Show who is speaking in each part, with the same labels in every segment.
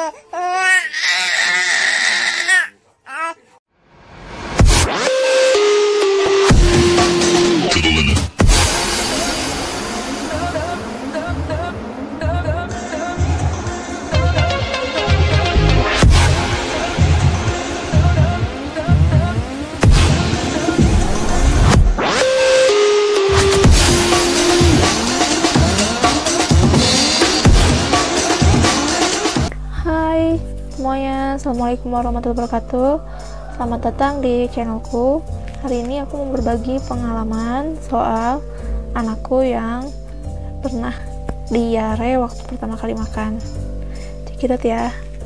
Speaker 1: Semuanya, assalamualaikum warahmatullahi wabarakatuh. Selamat datang di channelku. Hari ini aku mau berbagi pengalaman soal anakku yang pernah diare waktu pertama kali makan. Check it out ya.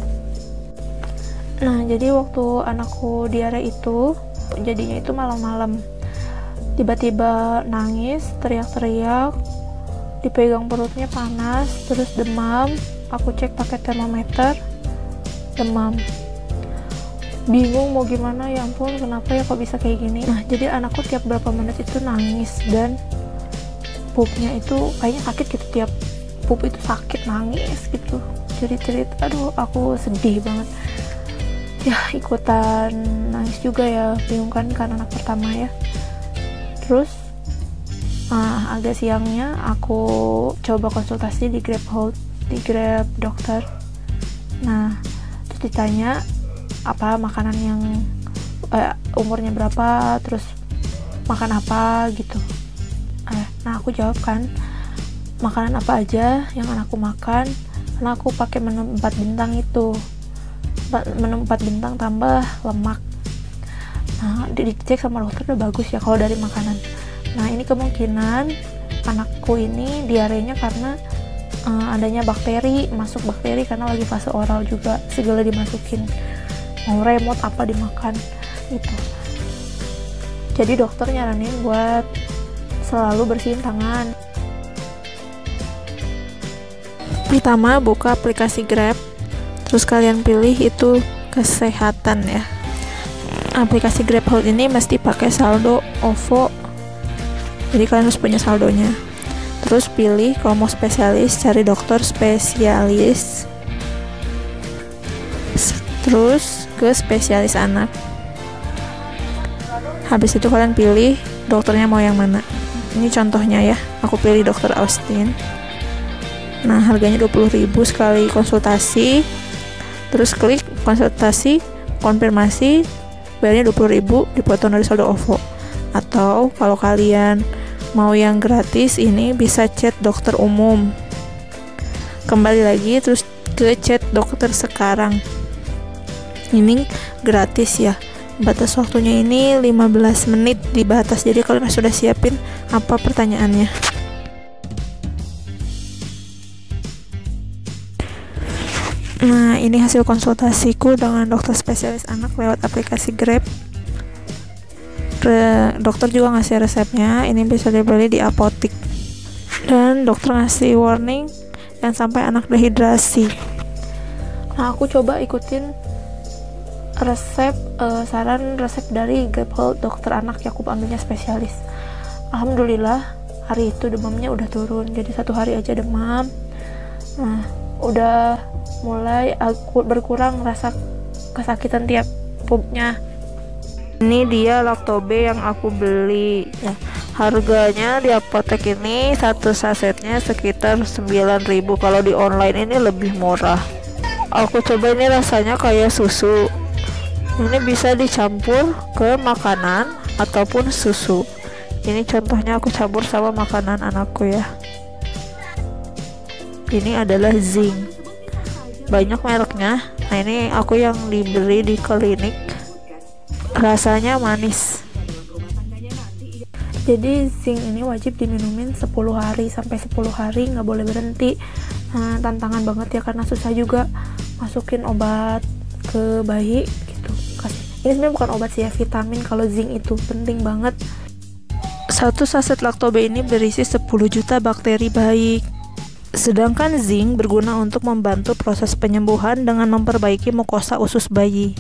Speaker 1: Nah, jadi waktu anakku diare itu jadinya itu malam-malam, tiba-tiba nangis, teriak-teriak, dipegang perutnya panas, terus demam. Aku cek pakai termometer, demam. Bingung mau gimana, ya ampun kenapa ya kok bisa kayak gini. Nah, jadi anakku tiap berapa menit itu nangis, dan pupnya itu kayaknya sakit gitu, tiap pup itu sakit, nangis gitu, cerit-cerit. Aduh, aku sedih banget ya, ikutan nangis juga ya, bingung kan karena anak pertama ya. Terus agak siangnya aku coba konsultasi di Grab dokter. Nah, ditanya apa makanan yang umurnya berapa, terus makan apa gitu. Nah, aku jawab kan makanan apa aja yang anakku makan, karena aku pakai menu 4 bintang itu, menu 4 bintang tambah lemak. Nah, dicek sama dokter udah bagus ya kalau dari makanan. Nah, ini kemungkinan anakku ini diarenya karena adanya bakteri, masuk bakteri karena lagi fase oral juga, segala dimasukin, mau remote apa dimakan itu. Jadi dokter nyaranin buat selalu bersihin tangan. Pertama, buka aplikasi Grab, terus kalian pilih itu kesehatan ya. Aplikasi Grab Health ini mesti pakai saldo OVO, jadi kalian harus punya saldonya. Terus pilih kalau mau spesialis, cari dokter spesialis, terus ke spesialis anak. Habis itu kalian pilih dokternya mau yang mana. Ini contohnya ya, aku pilih dokter Austin. Nah, harganya 20.000 sekali konsultasi. Terus klik konsultasi, konfirmasi, bayarnya 20.000, dipotong dari saldo OVO. Atau kalau kalian mau yang gratis, ini bisa chat dokter umum. Kembali lagi terus ke chat dokter sekarang. Ini gratis ya. Batas waktunya ini 15 menit dibatas. Jadi kalian sudah siapin apa pertanyaannya. Nah, ini hasil konsultasiku dengan dokter spesialis anak lewat aplikasi Grab. Dokter juga ngasih resepnya, ini bisa dibeli di apotik. Dan dokter ngasih warning yang sampai anak dehidrasi. Nah, aku coba ikutin resep, saran resep dari Grab Health dokter anak yang aku ambilnya spesialis. Alhamdulillah hari itu demamnya udah turun, jadi 1 hari aja demam. Nah, udah mulai berkurang rasa kesakitan tiap pupnya. Ini dia Lactobe yang aku beli ya. Harganya di apotek ini satu sasetnya sekitar 9.000. Kalau di online ini lebih murah. Aku coba, ini rasanya kayak susu. Ini bisa dicampur ke makanan ataupun susu. Ini contohnya aku campur sama makanan anakku ya. Ini adalah zinc. Banyak mereknya. Nah, ini aku yang dibeli di klinik. Rasanya manis. Jadi zinc ini wajib diminumin 10 hari, sampai 10 hari nggak boleh berhenti. Nah, tantangan banget ya, karena susah juga masukin obat ke bayi gitu. Ini sebenarnya bukan obat sih ya, vitamin. Kalau zinc itu penting banget. Satu saset Lactobe ini berisi 10 juta bakteri baik. Sedangkan zinc berguna untuk membantu proses penyembuhan dengan memperbaiki mukosa usus bayi.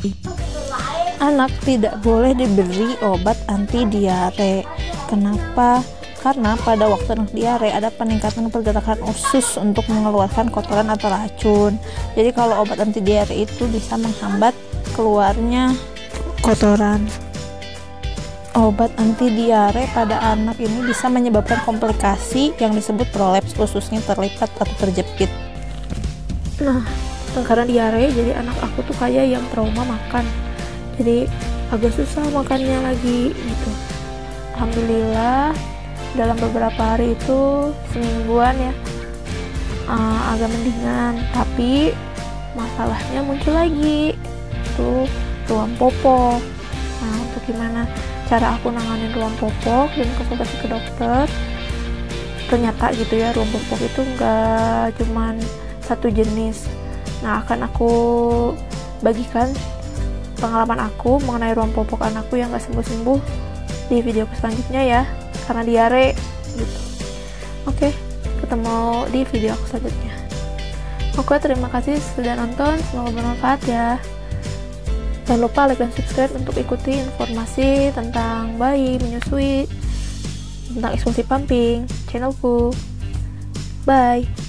Speaker 1: Anak tidak boleh diberi obat anti diare. Kenapa? karena pada waktu anak diare ada peningkatan pergerakan usus untuk mengeluarkan kotoran atau racun. Jadi kalau obat anti diare itu bisa menghambat keluarnya kotoran. Obat anti diare pada anak ini bisa menyebabkan komplikasi yang disebut prolaps, ususnya terlipat atau terjepit. Nah, karena diare jadi anak aku tuh kayak yang trauma makan, jadi agak susah makannya lagi gitu. Alhamdulillah dalam beberapa hari itu, semingguan ya, agak mendingan, tapi masalahnya muncul lagi tuh ruam popok. Nah, untuk gimana cara aku nanganin ruam popok dan konsultasi ke dokter, ternyata gitu ya, ruam popok itu enggak cuman satu jenis. Nah, akan aku bagikan pengalaman aku mengenai ruam popok anakku yang gak sembuh-sembuh di video selanjutnya ya, karena diare gitu. Oke, ketemu di video aku selanjutnya. Oke, terima kasih sudah nonton, semoga bermanfaat ya. Jangan lupa like dan subscribe untuk ikuti informasi tentang bayi menyusui, tentang eksklusi pumping channelku. Bye.